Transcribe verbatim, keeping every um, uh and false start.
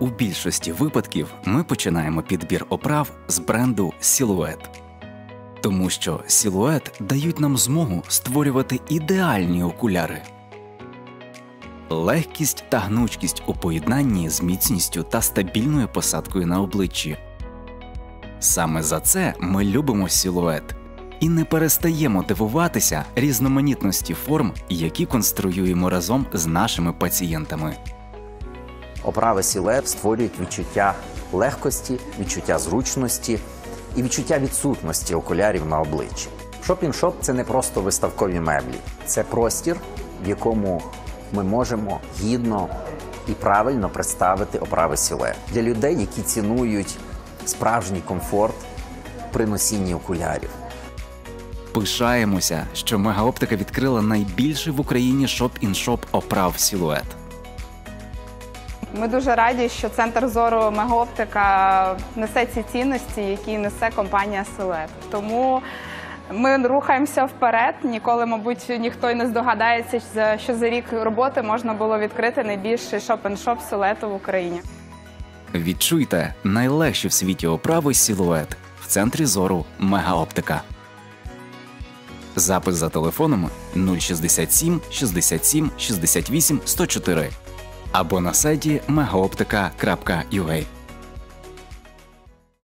У більшості випадків ми починаємо підбір оправ з бренду Silhouette. Тому що Silhouette дають нам змогу створювати ідеальні окуляри. Легкість та гнучкість у поєднанні з міцністю та стабільною посадкою на обличчі. Саме за це ми любимо Silhouette і не перестаємо дивуватися різноманітності форм, які конструюємо разом з нашими пацієнтами. Оправи Silhouette створюють відчуття легкості, відчуття зручності і відчуття відсутності окулярів на обличчі. Шопінг-шоп – це не просто виставкові меблі. Це простір, в якому ми можемо гідно і правильно представити оправи Silhouette. Для людей, які цінують справжній комфорт при носінні окулярів. Пишаємося, що Мегаоптика відкрила найбільший в Україні шоп-ін-шоп оправ Silhouette. Ми дуже раді, що центр зору Мегаоптика несе ці цінності, які несе компанія Silhouette. Тому ми рухаємося вперед. Ніколи, мабуть, ніхто й не здогадається, що за рік роботи можна було відкрити найбільший шоп-н-шоп Silhouette в Україні. Відчуйте найлегші в світі оправи Silhouette в центрі зору Мегаоптика. Запис за телефоном нуль шістдесят сім шістдесят сім шістдесят вісім сто чотири або на сайті мегаоптика крапка ю а.